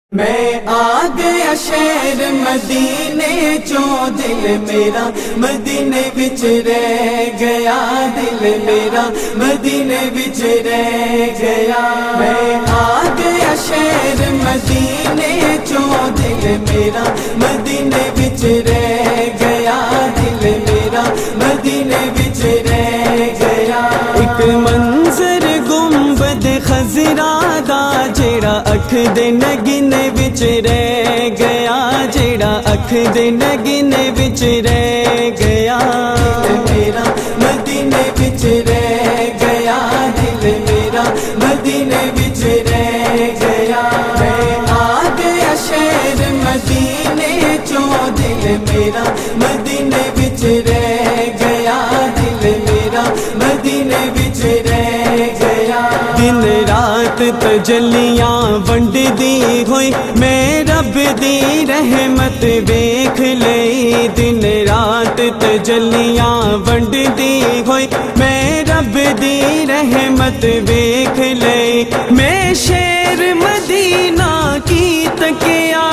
میں آ گیا شہر مدینے چوں دل میرا مدینے وچ رہ گیا، دل میرا مدینے وچ رہ گیا۔ میں آ گیا شہر مدینے چوں دل میرا مدینے وچ رہ گیا، دل میرا مدینے وچ رہ گیا۔ ایک منظر گنبد خضرا دا جیڑا اکھ دے نگینے وچ رہ گیا، جیڑا اکھ دے نگینے وچ رہ گیا، دل میرا مدینے وچ رہ گیا، دل میرا مدینے وچ رہ گیا۔ میں آ گیا شہر مدینے چوں دل میرا مدینے وچ رہ گیا، دل میرا مدینے وچ رہ گیا۔ دن رات تجلیاں ونڈ دی ہوئی میں رب دی رحمت ویکھ لئی، دن رات تجلیاں ونڈ دی ہوئی میں رب دی رحمت ویکھ لئی۔ میں شہر مدینہ کی تکیا،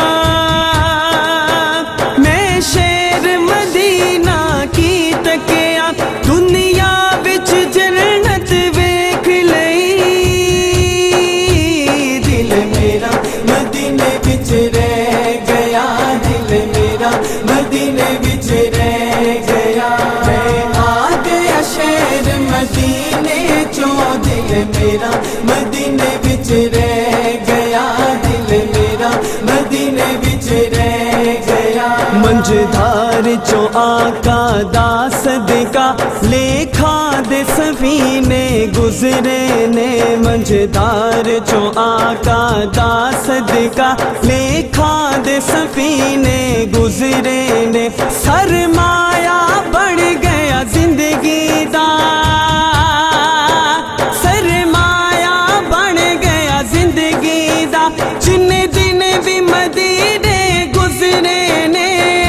میں شہر مدینہ کی تکیا، دنیا وچ جنت ویکھ لئی، دل میرا مدینے وچ رہ گیا، دل میرا مدینے وچ رہ گیا۔ میں آ گیا شہر مدینے چوں دل میرا مدینے وچ رہ گیا، دل میرا مدینے وچ رہ گیا۔ منجدار چوں آقا دا صدقہ لیکھا دے سفینے گزرے نے، منجدار چوں آقا دا صدقہ لیکھا دے سفینے گزرے نے۔ سرمایہ بڑھ گیا زندگی دا، سرمایہ بڑھ گیا زندگی دا، جن دن بھی مدینے گزرے نے،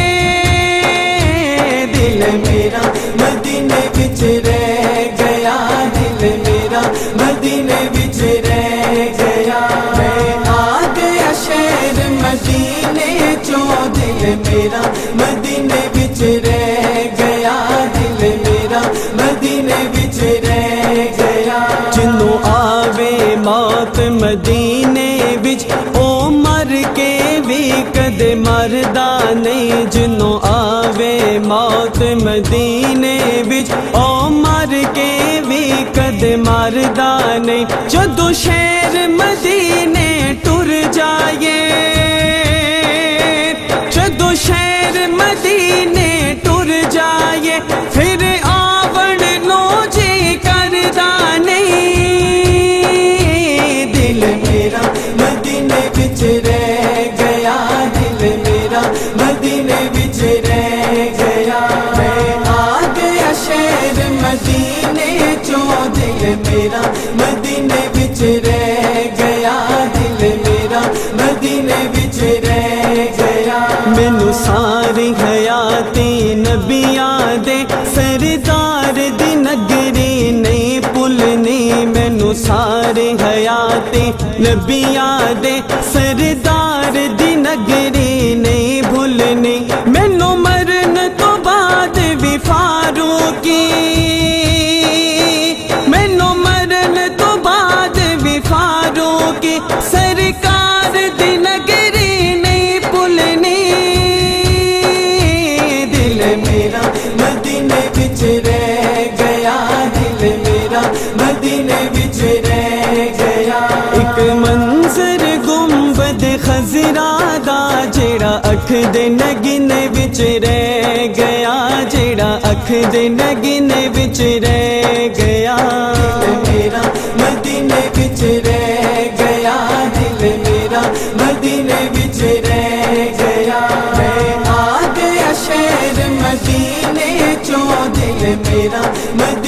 دل میرا مدینے وچ رہ گیا، دل میرا مدینے وچ رہ گیا۔ میں آ گیا شہر مدینے چوں دل میرا مدینے وچ رہ گیا، دل میرا مدینے وچ رہ گیا۔ جنوں آوے موت مدینے وچ او مر کے بھی کدے مردا نہیں، جنوں آوے موت مدینے وچ او مر کے بھی کدے مردا نہیں۔ جدوں شہر مدینے ٹر جائے، جدوں شہر مدینے ٹر جائے، پھر آون نو جی کردا نہیں، دل میرا مدینے وچ رہ گیا، دل میرا مدینے وچ رہ گیا۔ میں آ گیا شہر مدینے چوں دل میرا مدینے وچ رہ گیا، دل میرا مدینے وچ رہ گیا۔ مینوں ساری حیاتی نبیاں دے سردار دی نگری نہیں بھولنی، مینوں ساری حیاتی نبیاں دے سردار دی نگری نہیں بھولنی۔ مینوں مرن تو بعد بھی فاروقی، مینوں مرن تو بعد بھی فاروقی، سرکار دی نگری نہیں بھولنی، دل میرا مدینے وچ رہ گیا، دل میرا مدینے وچ رہ گیا۔ ایک منظر گنبد خضرا دا جیڑا اکھ دے نگینے وچ رہ گیا، جیڑا اکھ دے نگینے وچ رہ گیا، دل میرا مدینے وچ رہ گیا، دل میرا مدینے وچ رہ گیا۔ میں آ گیا شہر مدینے چوں دل میرا